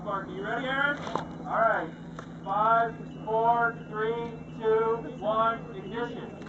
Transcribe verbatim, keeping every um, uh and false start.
spark. Are you ready, Aaron? All right. Five, four, three, two, one, ignition.